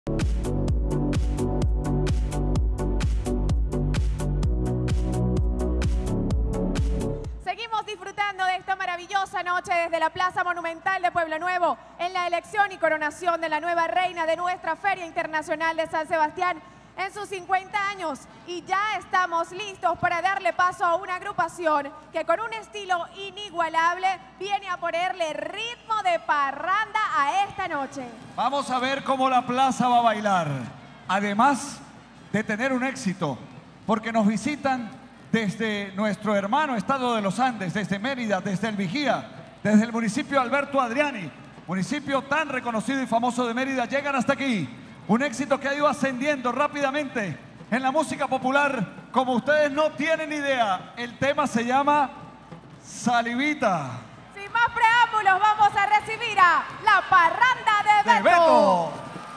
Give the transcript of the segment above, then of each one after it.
Seguimos disfrutando de esta maravillosa noche desde la Plaza Monumental de Pueblo Nuevo en la elección y coronación de la nueva reina de nuestra Feria Internacional de San Sebastián en sus 50 años. Y ya estamos listos para darle paso a una agrupación que con un estilo inigualable viene a ponerle ritmo de parranda a esta noche. Vamos a ver cómo la plaza va a bailar. Además de tener un éxito, porque nos visitan desde nuestro hermano estado de los Andes, desde Mérida, desde el Vigía, desde el municipio Alberto Adriani, municipio tan reconocido y famoso de Mérida, llegan hasta aquí. Un éxito que ha ido ascendiendo rápidamente en la música popular, como ustedes no tienen idea. El tema se llama Salivita. Sin más preámbulos, vamos a recibir a la parranda de Beto.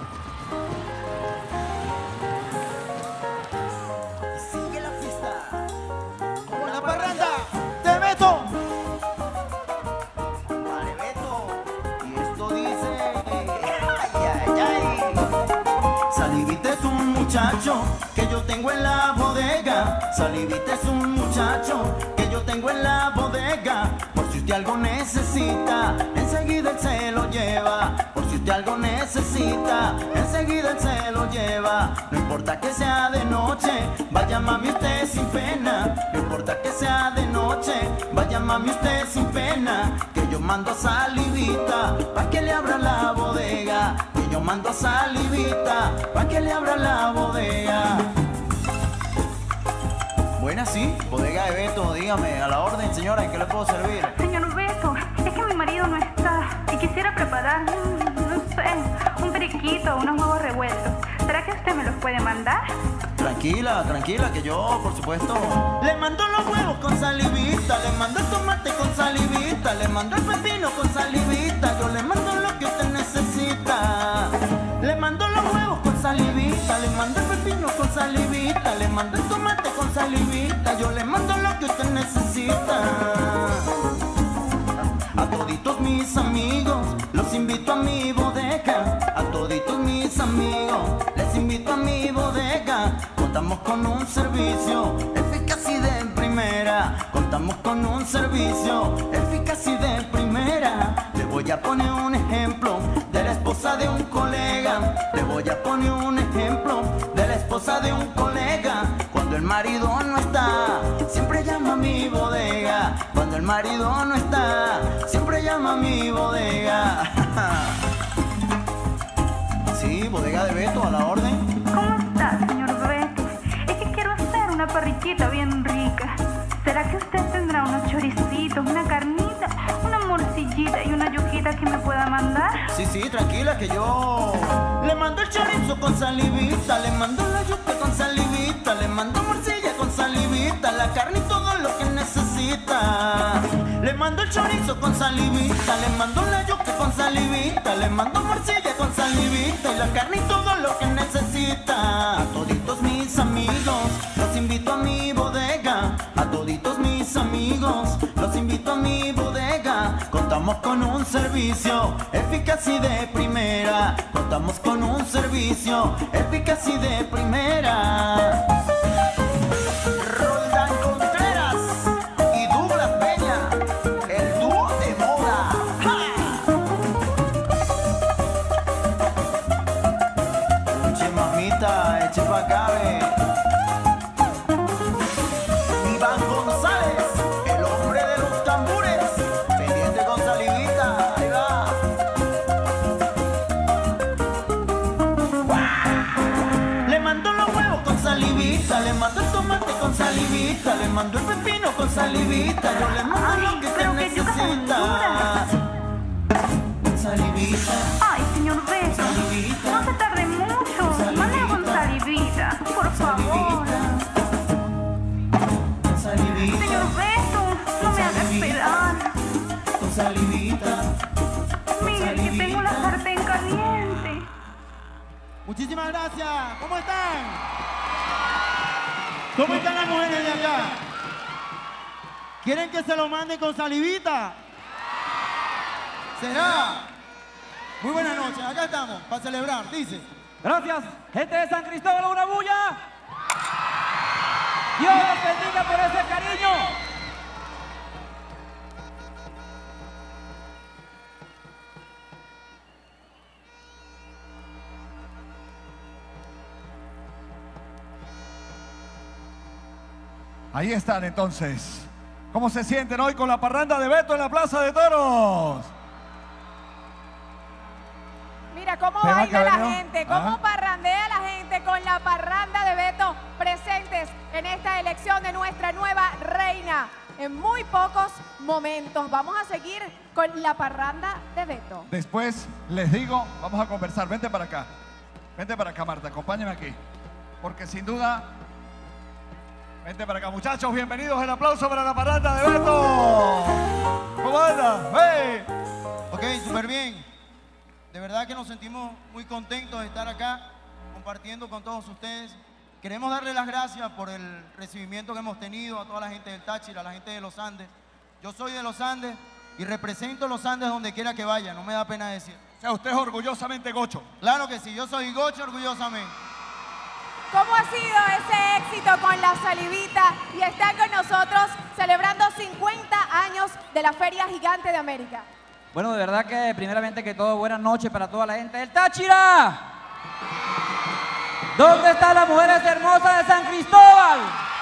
Sigue la fiesta con la parranda de Beto. Vale, Beto. Y esto dice... Ay, ay, ay. Salivita es un muchacho que yo tengo en la bodega. Salivita es un muchacho que yo tengo en la bodega. Por si usted algo necesita, enseguida él se lo lleva. Por si usted algo necesita, enseguida él se lo lleva. No importa que sea de noche, vaya mami usted sin pena. No importa que sea de noche, vaya mami usted sin pena. Que yo mando a Salivita pa' que le abra la bodega. Que yo mando a Salivita pa' que le abra la bodega. Buena, sí, bodega de Beto, dígame, a la orden, señora, ¿en qué le puedo servir? Señor Beto, es que mi marido no está y quisiera preparar, no sé, un periquito, unos huevos revueltos. ¿Será que usted me los puede mandar? Tranquila, tranquila, que yo, por supuesto... Le mando los huevos con salivita, le mando el tomate con salivita, le mando el pepino con salivita, yo le mando lo que usted necesita. Le mando los huevos con salivita, le mando el pepino con salivita, le mando el tomate con salivita, yo le mando lo que usted necesita. A toditos mis amigos los invito a mi bodega. A toditos mis amigos les invito a mi bodega. Contamos con un servicio eficaz y de primera. Contamos con un servicio eficaz y de primera. Le voy a poner un ejemplo de la esposa de un colega. Le voy a poner un ejemplo de la esposa de un colega. Cuando el marido no está, siempre llama a mi bodega. Cuando el marido no está, siempre llama a mi bodega. Sí, bodega de Beto, a la orden. ¿Cómo está, señor Beto? Es que quiero hacer una parriquita bien rica. ¿Será que usted tendrá unos choricitos, una carnita, una morcillita y una yuquita que me pueda mandar? Sí, sí, tranquila, que yo... Le mando el chorizo con salivita, le mando la yuca con salivita, le mando morcilla con salivita, la carne y todo lo que necesita. Le mando el chorizo con salivita, le mando la yuca con salivita, le mando morcilla con salivita y la carne y todo lo que necesita. A toditos mis amigos los invito a mi bodega. A toditos mis amigos los invito a mi bodega. Contamos con un servicio eficaz y de primera. Contamos con un servicio eficaz y de primera. Roldán Contreras y Douglas Peña, el dúo de moda. Eche mamita, eche pa' acá, ve. Iván González, el hombre de los tambores, pendiente con salivita, ahí va. Le mando los huevos con salivita, le mando el tomate con salivita, le mando el pepino con salivita, yo le mando lo que usted necesita. Salivita. Ay, señor Beto, Salivita. no se tarde mucho. Salivita. Mande con salivita, por favor. Salivita. Señor Beto, no me haga esperar. Con salivita. Mire que tengo la sartén caliente. Muchísimas gracias. ¿Cómo están? ¿Cómo están las mujeres de acá? ¿Quieren que se lo manden con salivita? ¿Será? Muy buenas noches. Acá estamos para celebrar. Dice. Gracias, gente de San Cristóbal, una bulla. Dios los bendiga por ese cariño. Ahí están entonces. ¿Cómo se sienten hoy con la parranda de Beto en la Plaza de Toros? Mira cómo ¿Tema baila que la venido? gente, cómo Ajá. parrandea la gente con la parranda de Beto presentes en esta elección de nuestra nueva reina. En muy pocos momentos vamos a seguir con la parranda de Beto. Después les digo, vamos a conversar. Vente para acá. Vente para acá, Marta. Acompáñame aquí. Porque sin duda... Vente para acá, muchachos. Bienvenidos. El aplauso para la parranda de Beto. ¿Cómo anda? ¡Hey! Ok, súper bien. De verdad que nos sentimos muy contentos de estar acá compartiendo con todos ustedes. Queremos darle las gracias por el recibimiento que hemos tenido a toda la gente del Táchira, a la gente de los Andes. Yo soy de los Andes y represento los Andes donde quiera que vaya, no me da pena decir. O sea, usted es orgullosamente gocho. Claro que sí, yo soy gocho orgullosamente. ¿Cómo ha sido ese éxito con la salivita? Y están con nosotros celebrando 50 años de la Feria Gigante de América. Bueno, de verdad que primeramente que todo, buenas noches para toda la gente del Táchira. ¿Dónde están las mujeres hermosas de San Cristóbal?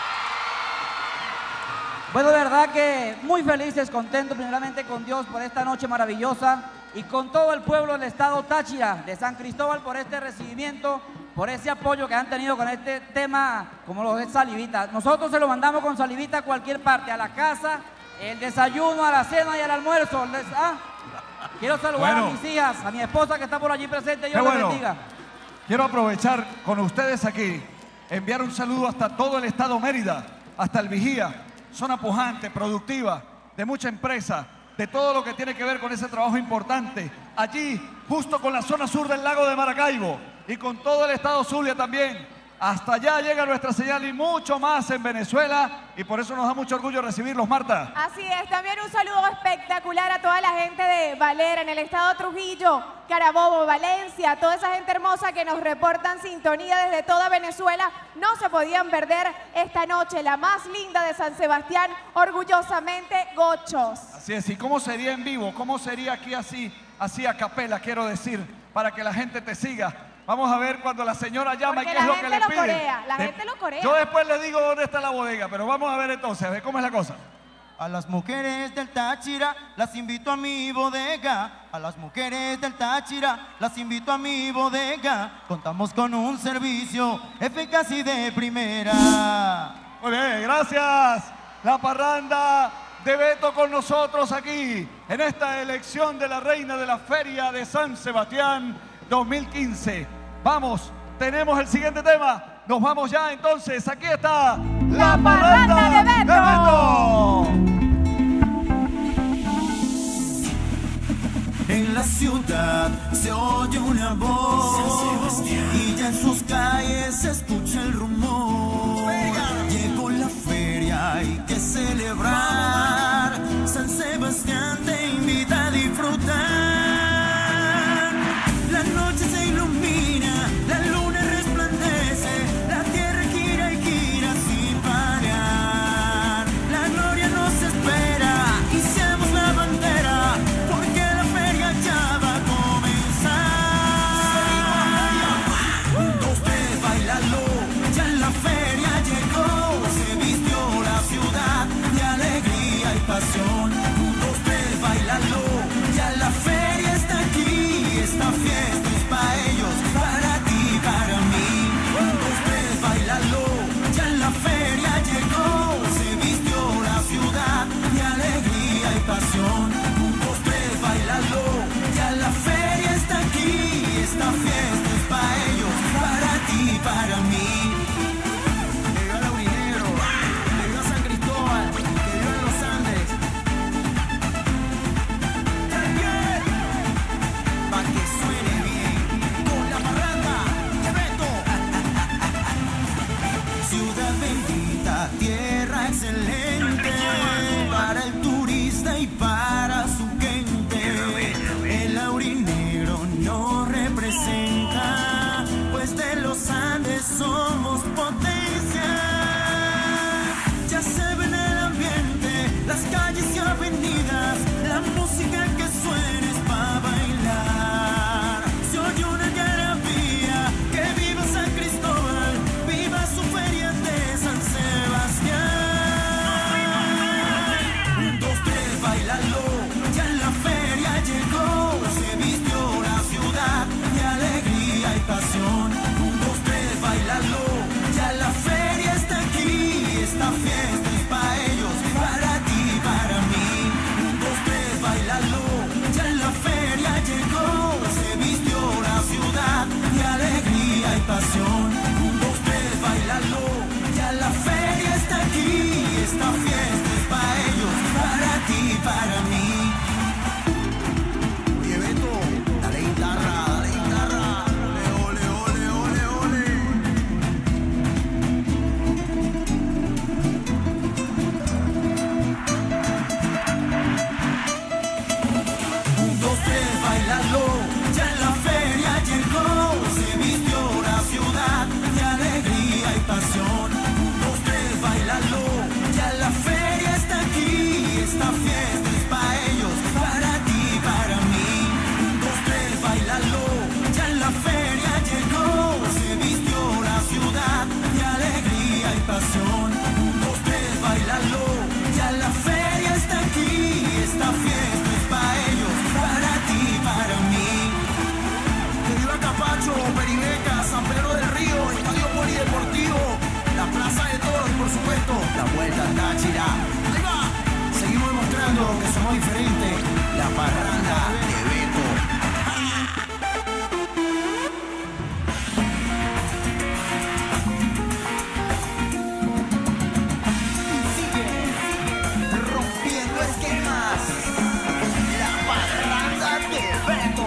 Bueno, de verdad que muy felices, contentos primeramente con Dios por esta noche maravillosa y con todo el pueblo del estado Táchira de San Cristóbal por este recibimiento, por ese apoyo que han tenido con este tema como lo es salivita. Nosotros se lo mandamos con salivita a cualquier parte, a la casa, el desayuno, a la cena y al almuerzo. Quiero saludar Bueno. a mis hijas, a mi esposa que está por allí presente. Qué Dios les bueno. bendiga. Quiero aprovechar con ustedes aquí, enviar un saludo hasta todo el estado Mérida, hasta el Vigía, zona pujante, productiva, de mucha empresa, de todo lo que tiene que ver con ese trabajo importante. Allí, justo con la zona sur del lago de Maracaibo y con todo el estado Zulia también. Hasta allá llega nuestra señal y mucho más en Venezuela y por eso nos da mucho orgullo recibirlos, Marta. Así es, también un saludo espectacular a toda la gente de Valera, en el estado Trujillo, Carabobo, Valencia, toda esa gente hermosa que nos reportan sintonía desde toda Venezuela. No se podían perder esta noche, la más linda de San Sebastián, orgullosamente gochos. Así es, ¿y cómo sería en vivo? ¿Cómo sería aquí así a capela, quiero decir, para que la gente te siga? Vamos a ver cuando la señora llama y Porque qué es la lo que gente le lo pide. corea, la gente lo corea. Yo después le digo dónde está la bodega, pero vamos a ver entonces, a ver cómo es la cosa. A las mujeres del Táchira las invito a mi bodega. A las mujeres del Táchira las invito a mi bodega. Contamos con un servicio eficaz y de primera. Muy bien, gracias. La parranda de Beto con nosotros aquí en esta elección de la reina de la Feria de San Sebastián 2015. Vamos, tenemos el siguiente tema. Nos vamos ya entonces. Aquí está La parranda de Beto. En la ciudad se oye una voz y ya en sus calles se escucha el rumor. Llegó la feria, hay que celebrar. San Sebastián te invita a disfrutar. La noche se ilumina, la luna resplandece, la tierra gira y gira sin parar. La gloria nos espera, hicimos la bandera, porque la feria ya va a comenzar. 1, 2, 3. potencia. Ya se ve en el ambiente, las calles y avenidas, la música que suena es para bailar. Se oye una algarabía, que viva San Cristóbal, viva su feria de San Sebastián. 1, 2, 3, bailalo, ya en la feria llegó, se vistió la ciudad de alegría y pasión. 1, 2, 3, bailalo, ya la feria está aquí, esta fiesta es para ellos, para ti, para mí. 1, 2, 3, bailalo, ya en la feria llegó, se vistió la ciudad de alegría y pasión. 1, 2, 3, bailalo, ya la feria está aquí, esta fiesta es para ellos, para ti, para mí. Oye, Beto, dale guitarra, dale guitarra. Ole, ole, ole, ole, ole. 1, 2, 3, bailalo, ya en la feria llegó, se vistió la ciudad de alegría y pasión. 1, 2, 3, bailalo, ya la feria está aquí, esta fiesta es para ellos, para ti, para mí. 1, 2, 3, bailalo, ya en la feria llegó, se vistió la ciudad de alegría y pasión. 1, 2, 3, bailalo, ya la feria está aquí, esta fiesta es para ellos, para ti, para mí. Que viva Capacho, Peribeca, San Pedro del Río, Estadio Polideportivo, la Plaza de Toros y por supuesto la Vuelta al Táchira. Ahí va, seguimos demostrando que somos diferentes, la parranda de Beto. Sigue rompiendo esquemas, la parranda de Beto.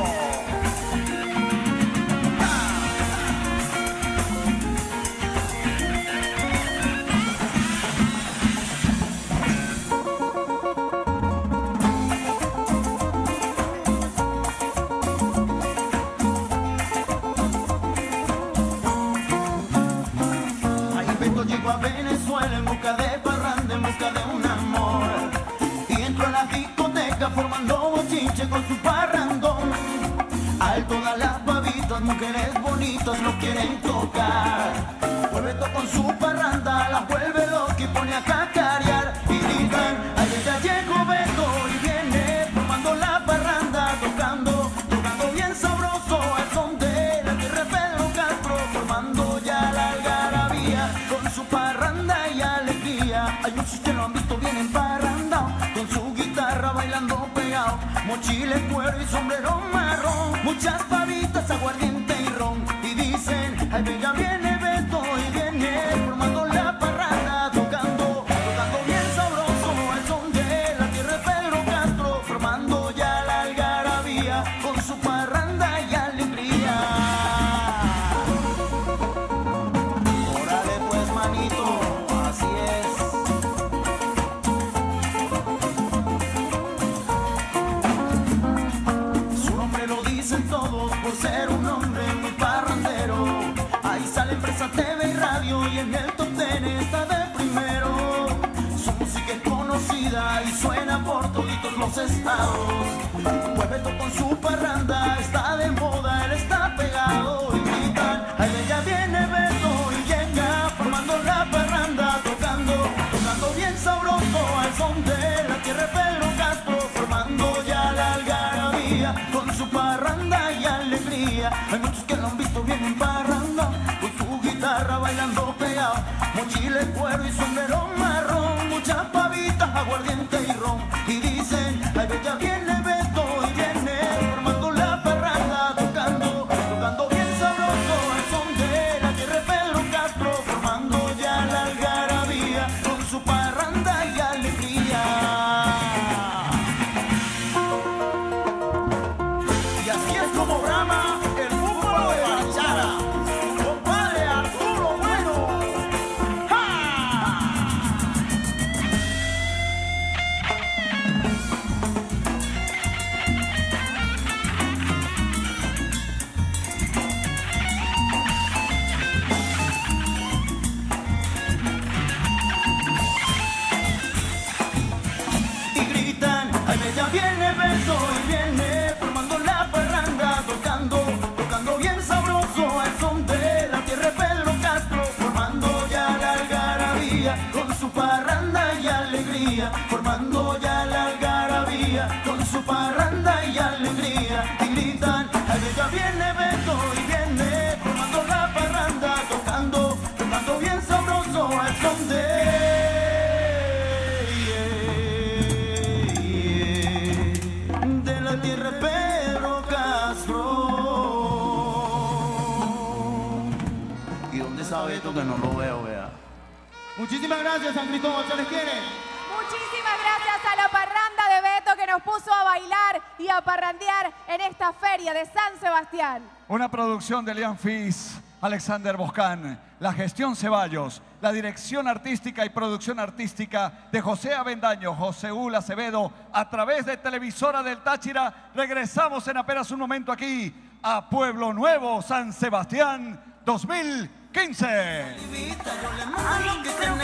Ahí Beto llegó a Venezuela en busca de parranda, en busca de un amor. Y entró a la discoteca formando bochinche con su parrandón. A él todas las pavitas, mujeres bonitas lo quieren tocar. Pues Beto con su parranda la vuelve loca y pone a cacarear. Y gritan, ahí ya llegó Beto y viene formando la parranda, tocando bien sabroso al son de la tierra de Pedro Castro, formando ya la algarabía con su parranda y alegría. Hay muchos que lo han visto bien emparrandado, con su guitarra bailando pegado, mochila en cuero y sombrero marrón, muchas pavitas, aguardiente y ron. Y dicen, ay, venga, viene Beto y viene formando la parranda, tocando bien sabroso al son de la tierra de Pedro Castro, formando ya la algarabía con su parranda y alegría. Órale pues, manito, así es. Su nombre lo dicen todos por ser un hombre muy parrandero. Ahí sale en Presa TV y radio y en el top 10 está de primero. Su música es conocida y suena por toditos los estados. Pues Beto con su parranda está de moda, él está pegado. Y gritan, ay, ya viene Beto y llega formando la parranda, tocando bien sabroso al son de la tierra de Pedro Castro, formando ya la algarabía con su parranda y alegría. Hay muchos que lo han visto bien en parranda, con su guitarra bailando pegado, mochila en cuero y sombrero marrón, muchas pavitas, aguardiente y ron. Y dicen, ay, ya viene Beto y viene formando la parranda, tocando bien sabroso al son de la tierra de Pedro Castro, formando ya la algarabía con su parranda y alegría. Y así es como brama el fútbol de Bachara, compadre Arturo Bueno. ¡Ja! son de la tierra Pedro Castro. ¿Y dónde sabe esto que no lo veo, vea? Muchísimas gracias, San Cristóbal, se les quiere. Muchísimas gracias a la parranda de Beto que nos puso a bailar y a parrandear en esta feria de San Sebastián. Una producción de Lian Fis, Alexander Boscán, la gestión Ceballos, la dirección artística y producción artística de José Avendaño, José Ula Acevedo, a través de Televisora del Táchira. Regresamos en apenas un momento aquí a Pueblo Nuevo, San Sebastián 2015. Yo le mando lo que te